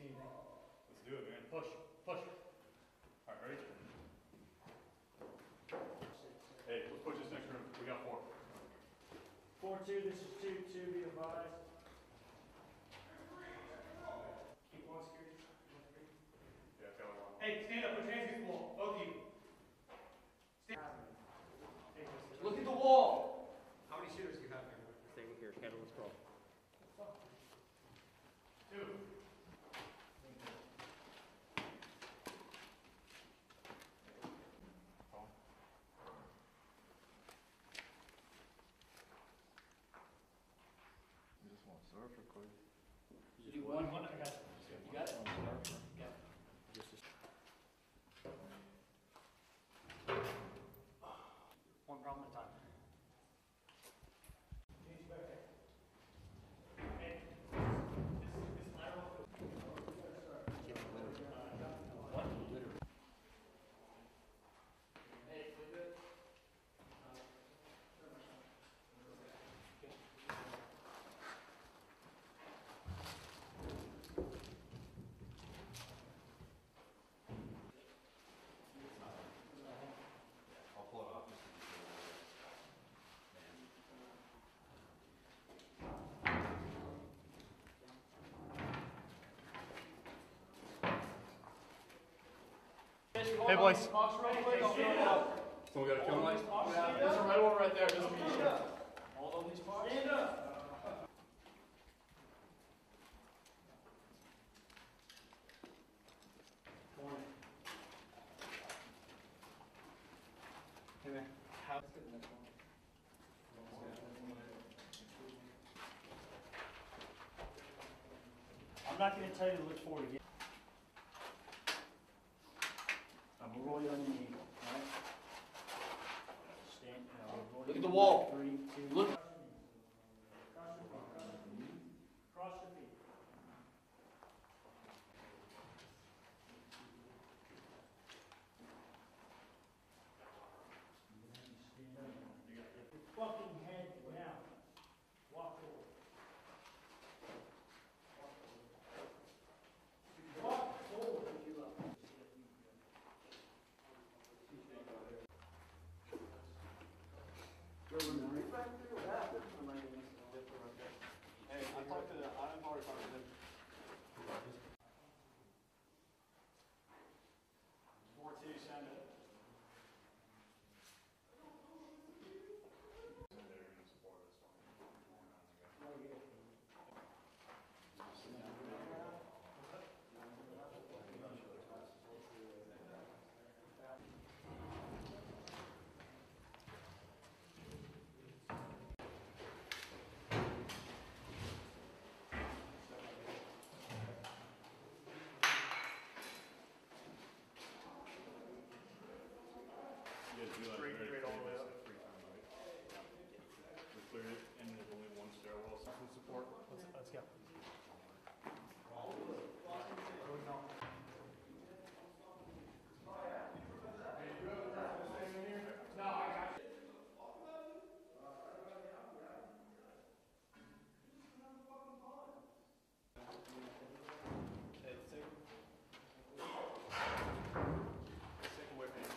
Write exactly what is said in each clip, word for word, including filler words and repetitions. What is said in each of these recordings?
see anything. Let's do it, man. Push, push. All right, ready? Hey, let's push this next room. We got four. Four two, this is two two, be advised. Keep one security. Yeah, got one. Hey, stand up, put your hands against the wall, both of you. Stand. Look at the wall. How many shooters do you have there? Stay here, Kendall, let's go. Two. You just want to surf real quick. You do one, one, I got it. You got it? Yeah. One problem at a time. Change back there. Hey, this, this lateral. What? Hey, we good? I'll pull it off. Hey, boys. Someone got a killing license? Yeah, there's a red one right there. Doesn't mean shit. All of these parts? Stand up. Morning. Hey, man. How? I'm not going to tell you to look forward again. I'm going to roll you on your knee, all right? Stand, no, roll Look you at the on wall. Three, two, Look. Cross your feet, cross your feet. Cross your feet. Stand up. Get your fucking head down. Walk forward. Walk forward. Hey, I talked to the, I'm already talking to them. Four two, send it. You guys do like Straight, very straight all the way up. free time, right? We cleared it, and there's only one stairwell, so some support. Let's, let's go. No, I got you. Hey, let's take, let's take away from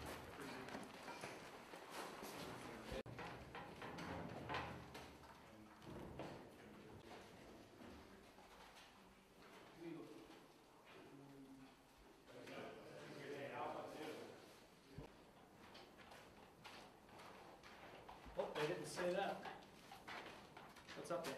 Oh, they didn't say that. What's up there?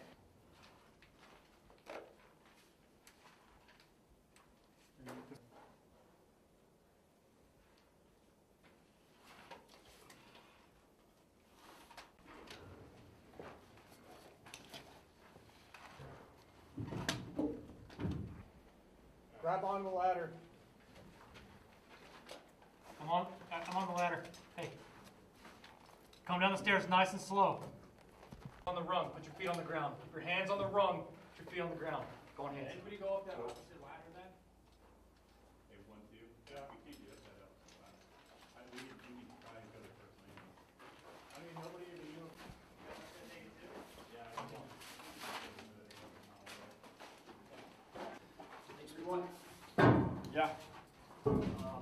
Grab on the ladder. Come on, I'm on the ladder. Hey. Come down the stairs nice and slow. On the rung, put your feet on the ground. Keep your hands on the rung, put your feet on the ground. Go on, hands. Anybody go up that opposite ladder then? Hey, one, two. Yeah. We can't do that setup. I, we need, we need to try each other first, man. I mean, nobody even knew. Yeah, I don't. Thanks for Uh,